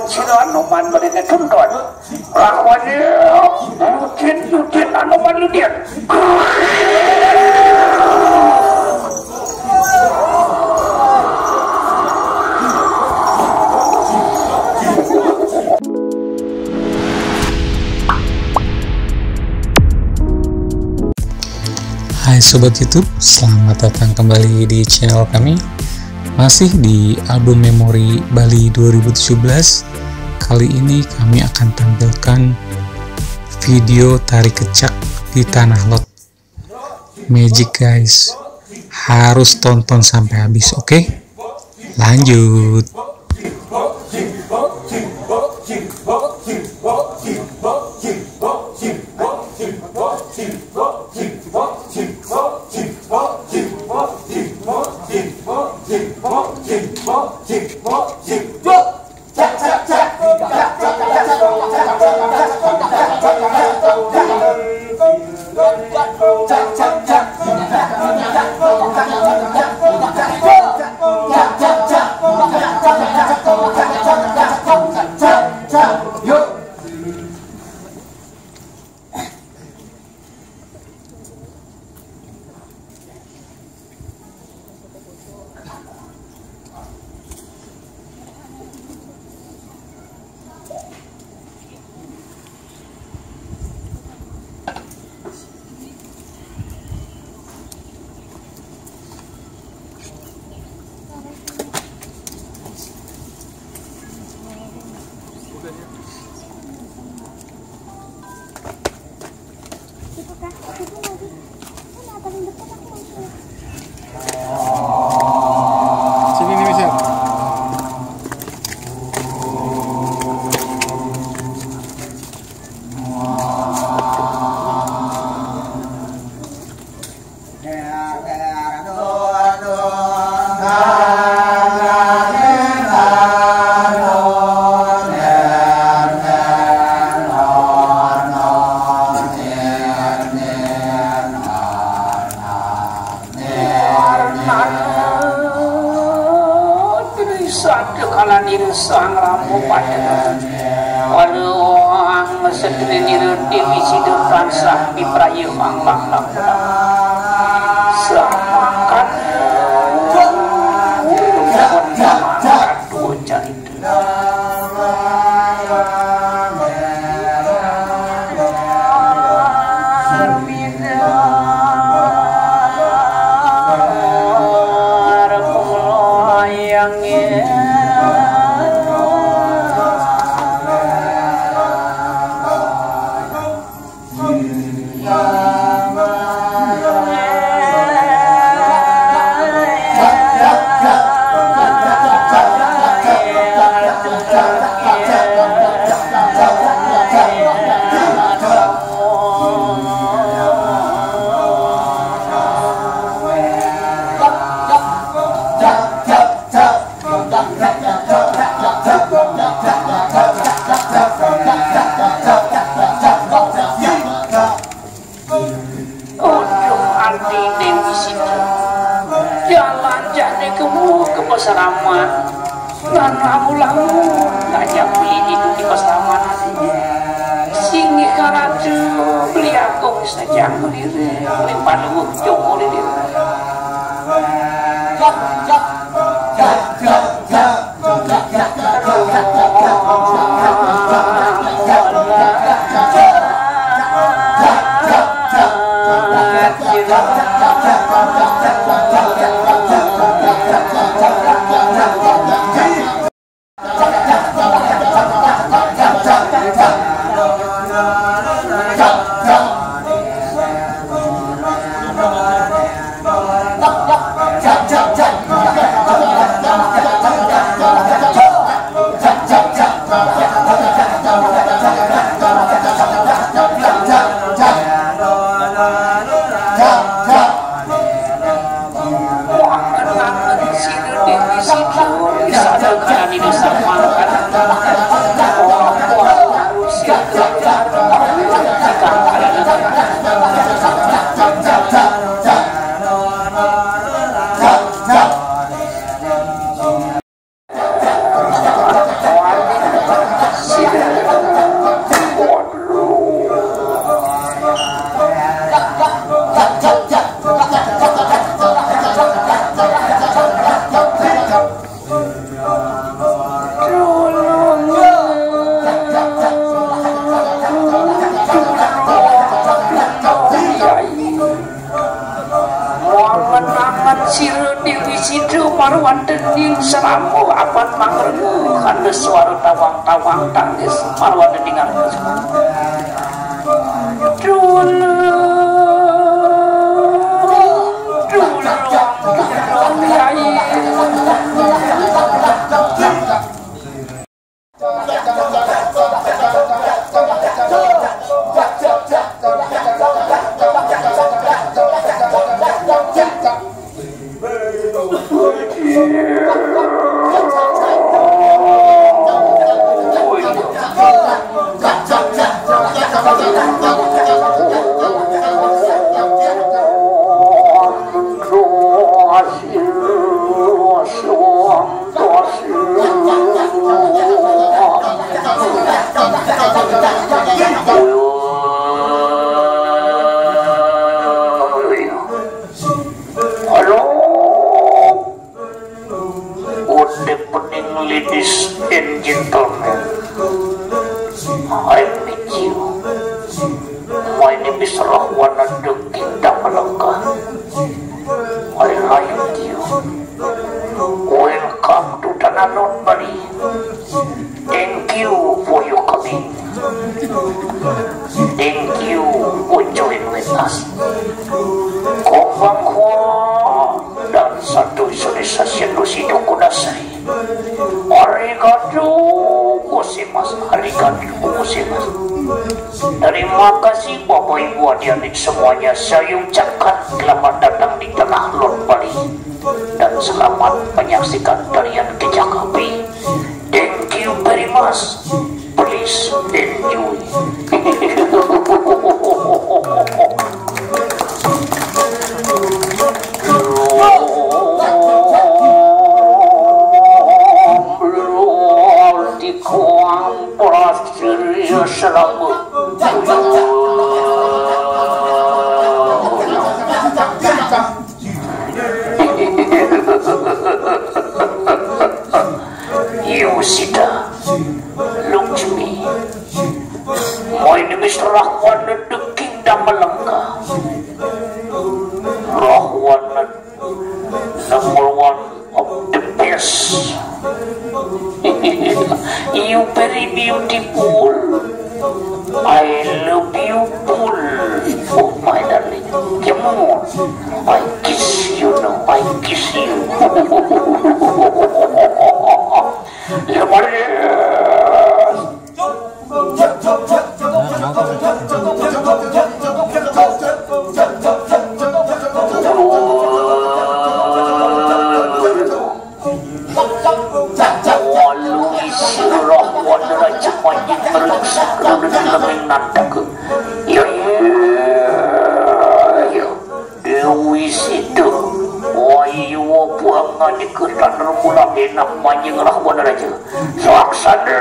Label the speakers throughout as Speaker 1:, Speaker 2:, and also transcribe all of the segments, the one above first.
Speaker 1: sila anoman marinetun doon. Rahwan niyo, lutin anoman lutin.
Speaker 2: Hai Sobat YouTube, selamat datang kembali di channel kami. Masih di album memori Bali 2017. Kali ini kami akan tampilkan video tarik kecak di Tanah Lot. Magic guys, harus tonton sampai habis, oke? Lanjut.
Speaker 3: Sini nih Michelle.
Speaker 1: Sang ramu pada waluang sedeni divisi depan sah biprayu anglang langlang samakan dua cari Pasaraman dan lamu-lamu ngajak beli itu di pasaraman singi karatu beli aku saja beli palu joko di marwan dening seramu apan mangrengu kandes suara tawang-tawang tangis marwan dening arep ladies and gentlemen, I meet you. My name is Rahwana the Kingdom Malaka. I like you. Welcome to Tananon Bali. Thank you for your coming. Thank you for joining with us. Konbanghwa dan satu Indonesia Shindoshi Kudasai. Arigato gozaimasu. Arigato gozaimasu. Terima kasih Bapak Ibu adik-adik semuanya. Saya ucapkan selamat datang di tanah Lon Bali dan selamat menyaksikan tarian Kecak Api. Thank you very much. Please enjoy. Yosita, look to me. My name is Rahwana the Kingdom Malaka. Rahwana, number one of the best. You very beautiful. I love you full. Oh my darling, come on. I kiss you now. I kiss you. Dewi situ, wahyu buangan ikutan rembulan enak manjing Rahwana raja. Saksana.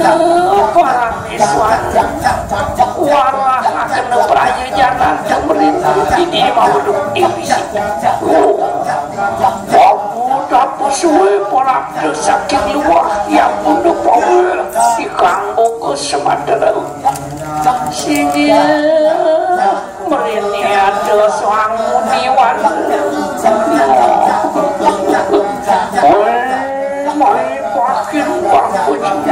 Speaker 1: para niswan warah akan prajajaran pemerintah ini mau duduk divisi dapur suwe porak sakit luar yang untuk power dikanggo ke Sumatera sini merini ada seorang muniwan mai pakin bangku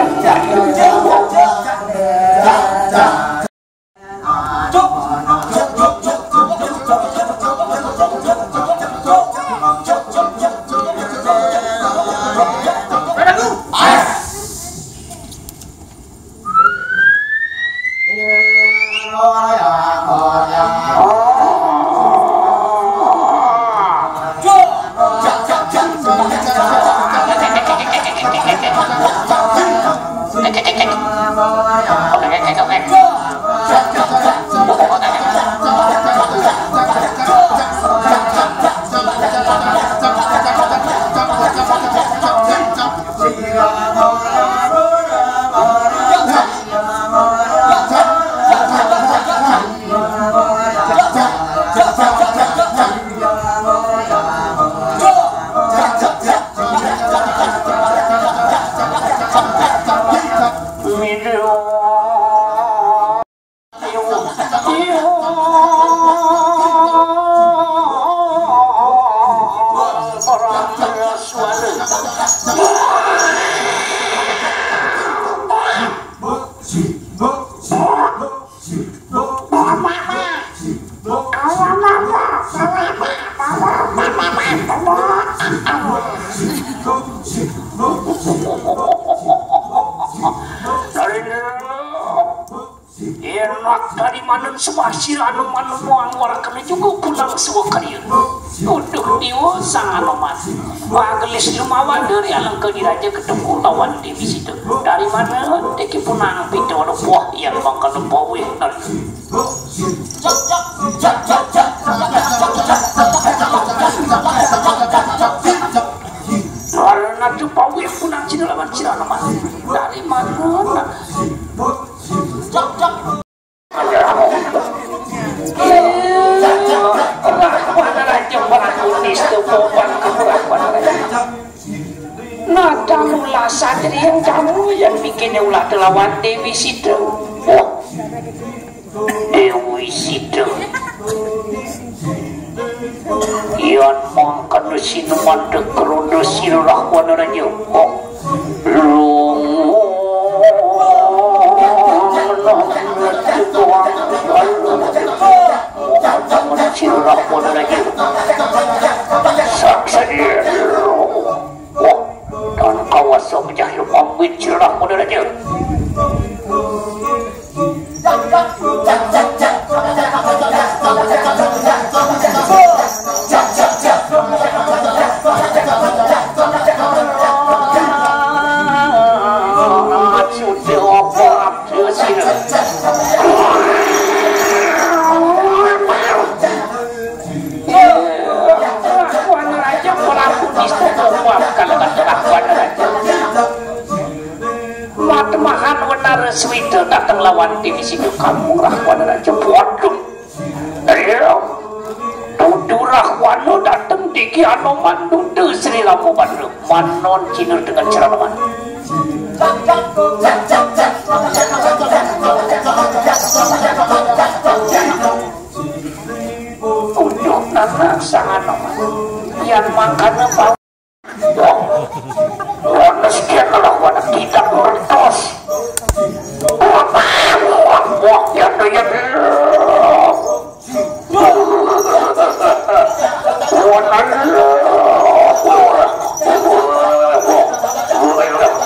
Speaker 1: dari mana semua anu manuang warkana juga pulang semua kalian udah dewasa anoman wagelis lumawan dari alang kediraja ketemu lawan divisi itu dari mana teki punang pintu ada buah yang bangka lepawe karena tu pawe punang cina lawan cina anoman dari mana nah kamu lah sadri yang kamu yang bikin ulah lawan Dewi Sita Dewi Sita ian makan sinuman dekerondo sirah wanaranya sirah wanaranya saksadir dan kawasan menjahil pamit sirah wanaranya matemahan benar swita datang lawan divisi kamu rahwana raja bodoh tuduh rahwana datang di kianoman tuduh Sri Lamu Bandung manon cinur dengan ceramahan udah nana sangat noman yang makan apa warna sekian adalah warna tidak mertos ya doyan warna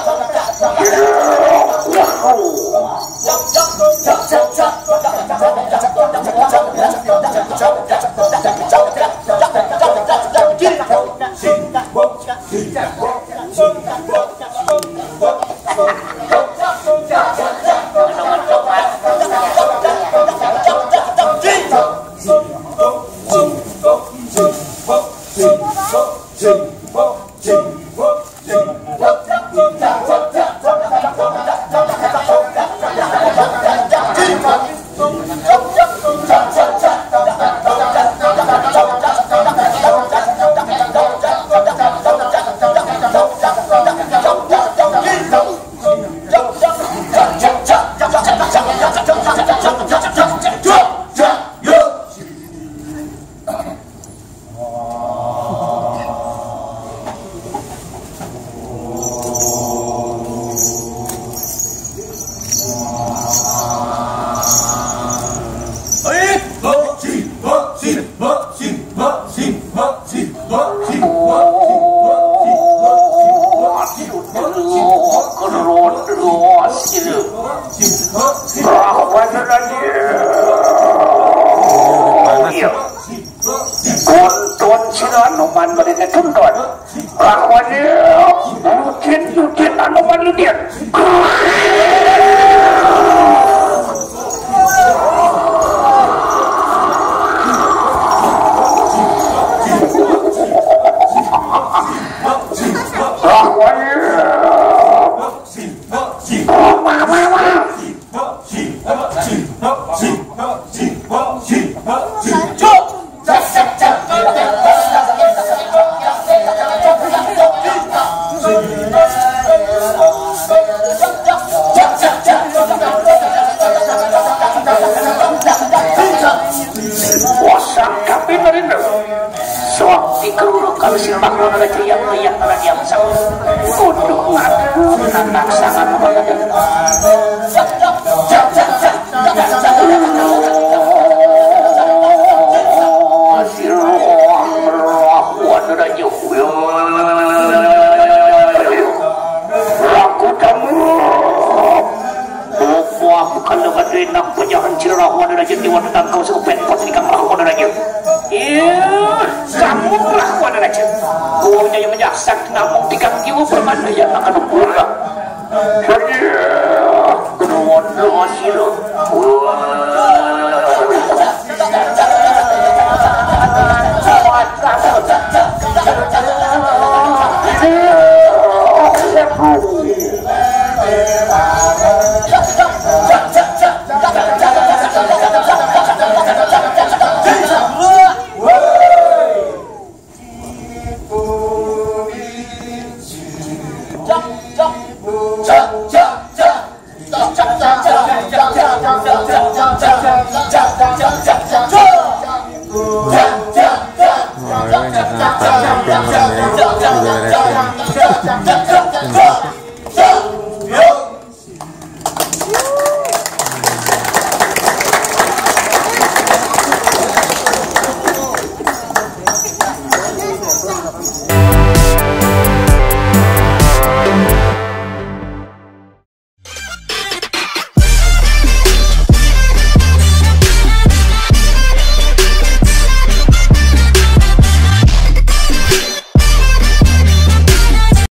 Speaker 1: man mereka kendor lawannya Yudin anoman Yudin